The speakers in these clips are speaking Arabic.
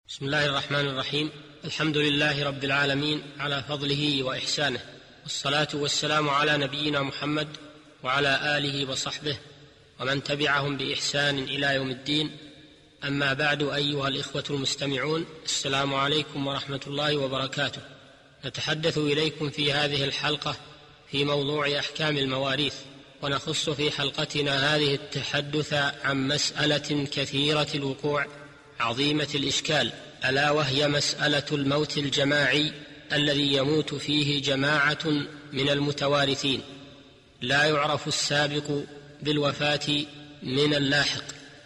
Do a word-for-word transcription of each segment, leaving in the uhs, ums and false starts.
بسم الله الرحمن الرحيم. الحمد لله رب العالمين على فضله وإحسانه، والصلاة والسلام على نبينا محمد وعلى آله وصحبه ومن تبعهم بإحسان إلى يوم الدين. أما بعد، أيها الإخوة المستمعون، السلام عليكم ورحمة الله وبركاته. نتحدث إليكم في هذه الحلقة في موضوع أحكام المواريث، ونخص في حلقتنا هذه التحدث عن مسألة كثيرة الوقوع عظيمة الإشكال، ألا وهي مسألة الموت الجماعي الذي يموت فيه جماعة من المتوارثين، لا يعرف السابق بالوفاة من اللاحق.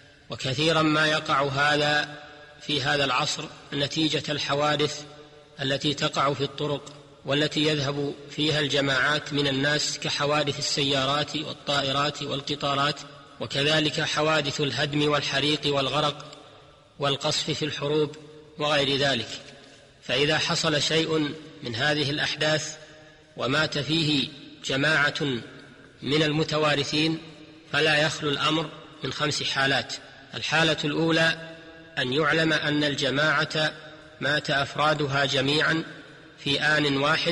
وكثيرا ما يقع هذا في هذا العصر نتيجة الحوادث التي تقع في الطرق والتي يذهب فيها الجماعات من الناس، كحوادث السيارات والطائرات والقطارات، وكذلك حوادث الهدم والحريق والغرق والقصف في الحروب وغير ذلك. فإذا حصل شيء من هذه الأحداث ومات فيه جماعة من المتوارثين فلا يخلو الأمر من خمس حالات. الحالة الأولى أن يعلم أن الجماعة مات أفرادها جميعا في آن واحد،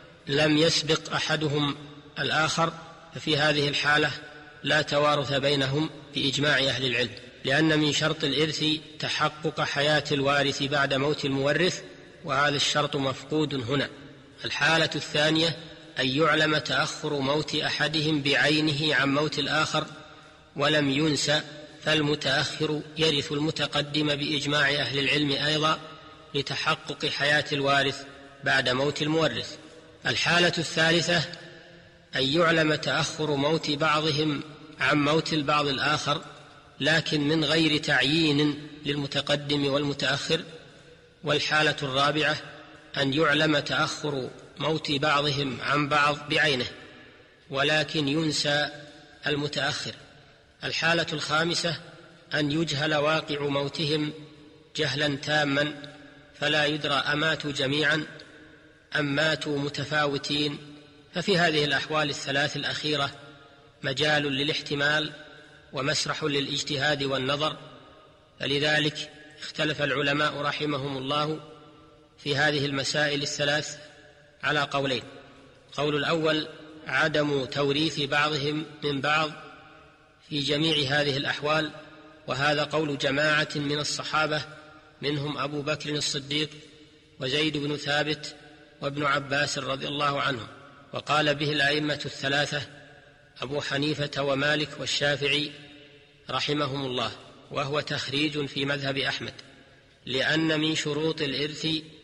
لم يسبق أحدهم الآخر، ففي هذه الحالة لا توارث بينهم بإجماع أهل العلم، لأن من شرط الإرث تحقق حياة الوارث بعد موت المورث، وهذا الشرط مفقود هنا. الحالة الثانية أن يعلم تأخر موت أحدهم بعينه عن موت الآخر ولم ينسى، فالمتأخر يرث المتقدم بإجماع أهل العلم أيضا لتحقق حياة الوارث بعد موت المورث. الحالة الثالثة أن يعلم تأخر موت بعضهم عن موت البعض الآخر، لكن من غير تعيين للمتقدم والمتأخر. والحالة الرابعة أن يعلم تأخر موت بعضهم عن بعض بعينه، ولكن ينسى المتأخر. الحالة الخامسة أن يجهل واقع موتهم جهلا تاما، فلا يدرى أماتوا جميعا أم ماتوا متفاوتين. ففي هذه الأحوال الثلاث الأخيرة مجال للاحتمال ومسرح للاجتهاد والنظر، فلذلك اختلف العلماء رحمهم الله في هذه المسائل الثلاث على قولين. قول الأول عدم توريث بعضهم من بعض في جميع هذه الأحوال، وهذا قول جماعة من الصحابة، منهم أبو بكر الصديق وزيد بن ثابت وابن عباس رضي الله عنهم. وقال به الأئمة الثلاثة أبو حنيفة ومالك والشافعي رحمهم الله، وهو تخريج في مذهب أحمد، لأن من شروط الإرث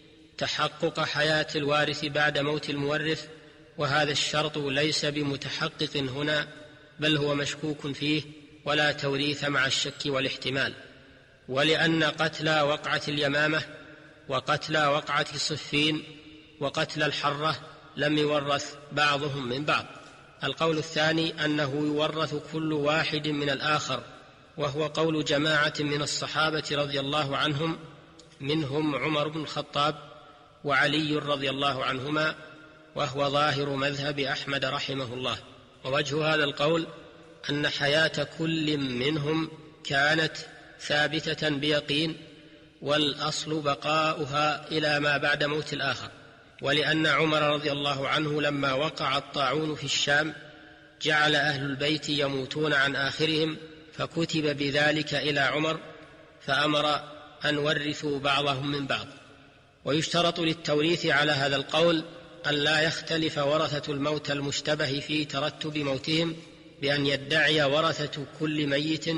تحقق حياة الوارث بعد موت المورث، وهذا الشرط ليس بمتحقق هنا، بل هو مشكوك فيه، ولا توريث مع الشك والاحتمال. ولأن قتلى وقعة اليمامة وقتلى وقعة صفين وقتلى الحرة لم يورث بعضهم من بعض. القول الثاني أنه يورث كل واحد من الآخر، وهو قول جماعة من الصحابة رضي الله عنهم، منهم عمر بن الخطاب وعلي رضي الله عنهما، وهو ظاهر مذهب أحمد رحمه الله. ووجه هذا القول أن حياة كل منهم كانت ثابتة بيقين، والأصل بقاؤها إلى ما بعد موت الآخر. ولأن عمر رضي الله عنه لما وقع الطاعون في الشام جعل أهل البيت يموتون عن آخرهم، فكتب بذلك إلى عمر فأمر أن ورثوا بعضهم من بعض. ويشترط للتوريث على هذا القول أن لا يختلف ورثة الموت المشتبه في ترتب موتهم، بأن يدعي ورثة كل ميت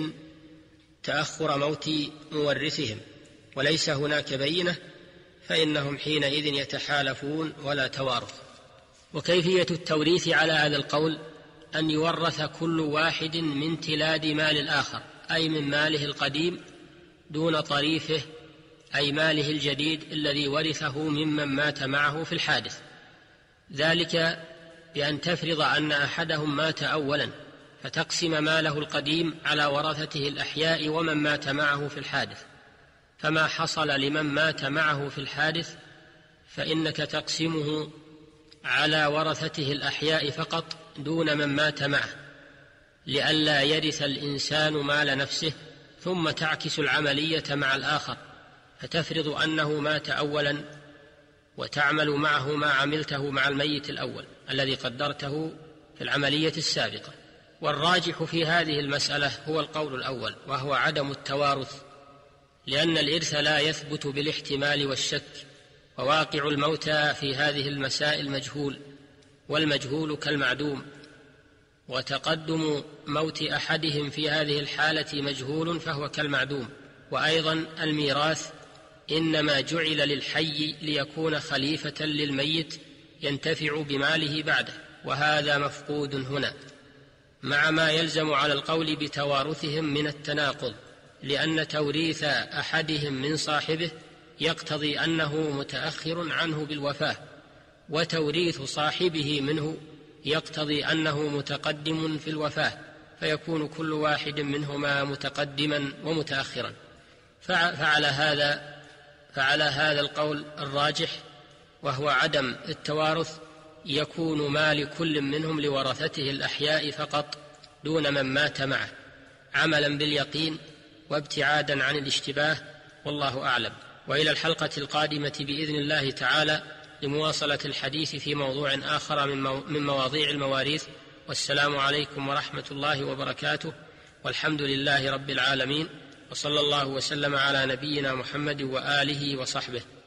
تأخر موت مورثهم وليس هناك بينة، فإنهم حينئذ يتحالفون ولا توارث. وكيفية التوريث على هذا القول أن يورث كل واحد من تلاد مال الآخر، أي من ماله القديم دون طريفه، أي ماله الجديد الذي ورثه ممن مات معه في الحادث. ذلك بأن تفرض أن أحدهم مات أولا، فتقسم ماله القديم على ورثته الأحياء ومن مات معه في الحادث. فما حصل لمن مات معه في الحادث فإنك تقسمه على ورثته الأحياء فقط دون من مات معه، لئلا يرث الإنسان مال نفسه ثم تعكس العملية مع الآخر، فتفرض أنه مات أولا وتعمل معه ما عملته مع الميت الأول الذي قدرته في العملية السابقة. والراجح في هذه المسألة هو القول الأول، وهو عدم التوارث، لأن الإرث لا يثبت بالاحتمال والشك، وواقع الموتى في هذه المسائل مجهول، والمجهول كالمعدوم، وتقدم موت أحدهم في هذه الحالة مجهول فهو كالمعدوم. وأيضا الميراث إنما جعل للحي ليكون خليفة للميت ينتفع بماله بعده، وهذا مفقود هنا، مع ما يلزم على القول بتوارثهم من التناقض، لأن توريث أحدهم من صاحبه يقتضي أنه متأخر عنه بالوفاة، وتوريث صاحبه منه يقتضي أنه متقدم في الوفاة، فيكون كل واحد منهما متقدما ومتأخرا. فعلى هذا فعلى هذا القول الراجح، وهو عدم التوارث، يكون ما لكل منهم لورثته الأحياء فقط دون من مات معه، عملا باليقين وابتعادا عن الاشتباه، والله أعلم. وإلى الحلقة القادمة بإذن الله تعالى لمواصلة الحديث في موضوع آخر من مواضيع المواريث. والسلام عليكم ورحمة الله وبركاته، والحمد لله رب العالمين، وصلى الله وسلم على نبينا محمد وآله وصحبه.